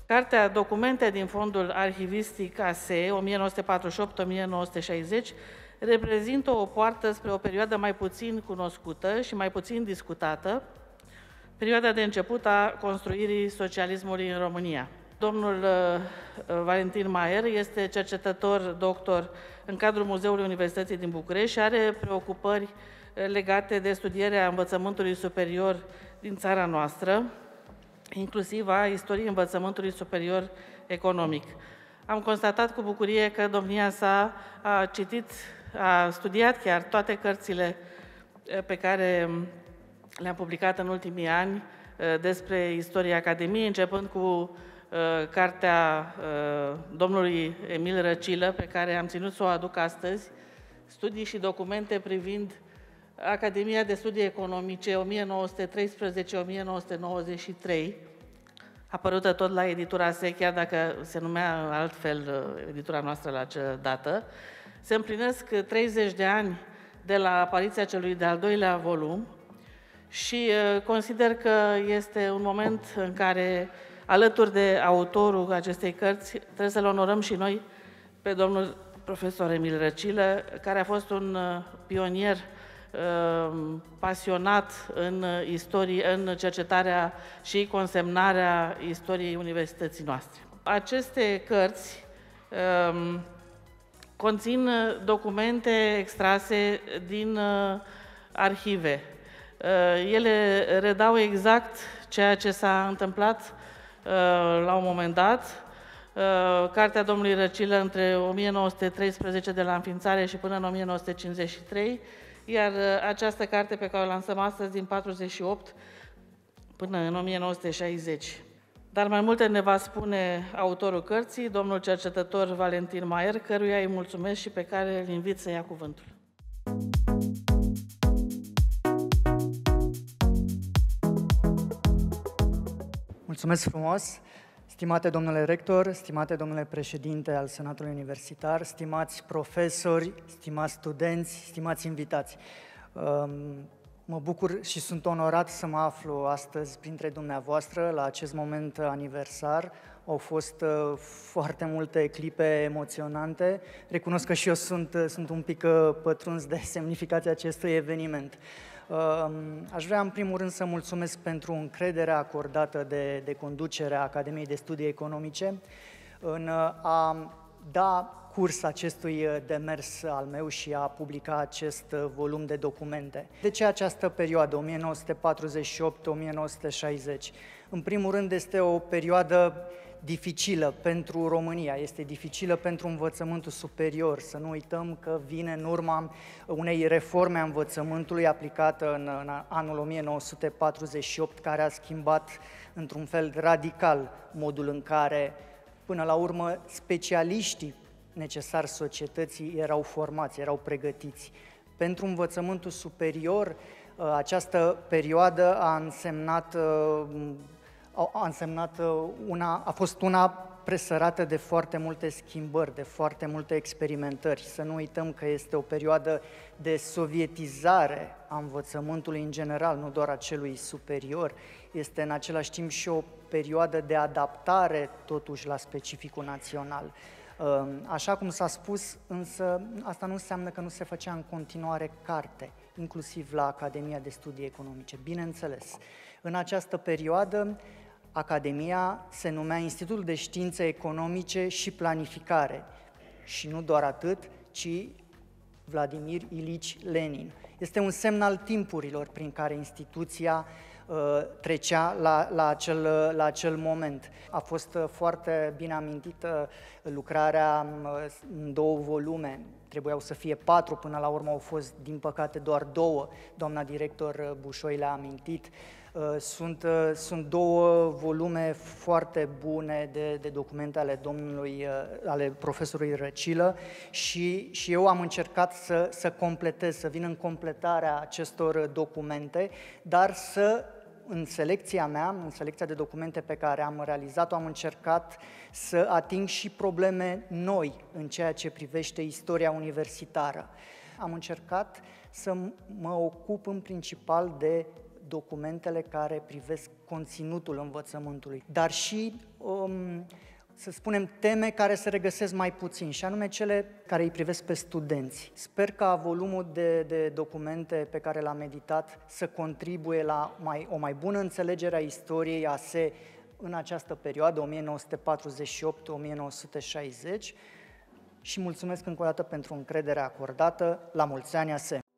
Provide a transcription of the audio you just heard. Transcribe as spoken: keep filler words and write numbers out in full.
Cartea Documente din Fondul Arhivistic A S E o mie nouă sute patruzeci și opt - o mie nouă sute șaizeci reprezintă o poartă spre o perioadă mai puțin cunoscută și mai puțin discutată, perioada de început a construirii socialismului în România. Domnul Valentin Maier este cercetător doctor în cadrul Muzeului Universității din București și are preocupări legate de studierea învățământului superior din țara noastră, inclusiv a istoriei învățământului superior economic. Am constatat cu bucurie că domnia sa a citit, a studiat chiar toate cărțile pe care le-am publicat în ultimii ani despre istoria Academiei, începând cu cartea domnului Emil Răcilă, pe care am ținut să o aduc astăzi, studii și documente privind Academia de Studii Economice o mie nouă sute treisprezece - o mie nouă sute nouăzeci și trei, apărută tot la editura S E, chiar dacă se numea altfel editura noastră la acea dată. Se împlinesc treizeci de ani de la apariția celui de-al doilea volum și consider că este un moment în care, alături de autorul acestei cărți, trebuie să-l onorăm și noi pe domnul profesor Emil Răcilă, care a fost un pionier pasionat în, istorie, în cercetarea și consemnarea istoriei universității noastre. Aceste cărți um, conțin documente extrase din uh, arhive. Uh, ele redau exact ceea ce s-a întâmplat uh, la un moment dat. Uh, Cartea domnului Răcilă între o mie nouă sute treisprezece de la înființare și până în o mie nouă sute cincizeci și trei, iar această carte pe care o lansăm astăzi din patruzeci și opt până în o mie nouă sute șaizeci. Dar mai multe ne va spune autorul cărții, domnul cercetător Valentin Maier, căruia îi mulțumesc și pe care îl invit să ia cuvântul. Mulțumesc frumos! Stimate domnule rector, stimate domnule președinte al Senatului Universitar, stimați profesori, stimați studenți, stimați invitați. Mă bucur și sunt onorat să mă aflu astăzi printre dumneavoastră la acest moment aniversar. Au fost foarte multe clipe emoționante. Recunosc că și eu sunt, sunt un pic pătruns de semnificația acestui eveniment. Aș vrea în primul rând să mulțumesc pentru încrederea acordată de, de conducerea Academiei de Studii Economice în a da curs acestui demers al meu și a publica acest volum de documente. De ce această perioadă, o mie nouă sute patruzeci și opt - o mie nouă sute șaizeci? În primul rând este o perioadă dificilă pentru România, este dificilă pentru învățământul superior. Să nu uităm că vine în urma unei reforme a învățământului aplicată în, în anul o mie nouă sute patruzeci și opt, care a schimbat într-un fel radical modul în care, până la urmă, specialiștii necesari societății erau formați, erau pregătiți. Pentru învățământul superior, această perioadă a însemnat a însemnat una, a fost una presărată de foarte multe schimbări, de foarte multe experimentări. Să nu uităm că este o perioadă de sovietizare a învățământului în general, nu doar a celui superior. Este în același timp și o perioadă de adaptare totuși la specificul național. Așa cum s-a spus, însă asta nu înseamnă că nu se făcea în continuare carte, inclusiv la Academia de Studii Economice. Bineînțeles, în această perioadă, Academia se numea Institutul de Științe Economice și Planificare. Și nu doar atât, ci Vladimir Ilici Lenin. Este un semn al timpurilor prin care instituția uh, trecea la, la, acel, la acel moment. A fost uh, foarte bine amintită lucrarea uh, în două volume. Trebuiau să fie patru, până la urmă au fost, din păcate, doar două. Doamna director Bușoi le-a amintit. Sunt, sunt două volume foarte bune de, de documente ale domnului, ale profesorului Răcilă și, și eu am încercat să, să completez, să vin în completarea acestor documente, dar să, în selecția mea, în selecția de documente pe care am realizat-o, am încercat să ating și probleme noi în ceea ce privește istoria universitară. Am încercat să mă ocup în principal de documentele care privesc conținutul învățământului, dar și, um, să spunem, teme care se regăsesc mai puțin, și anume cele care îi privesc pe studenți. Sper ca volumul de, de documente pe care l-am editat să contribuie la mai, o mai bună înțelegere a istoriei A S E în această perioadă, o mie nouă sute patruzeci și opt - o mie nouă sute șaizeci, și mulțumesc încă o dată pentru încrederea acordată. La mulți ani, A S E!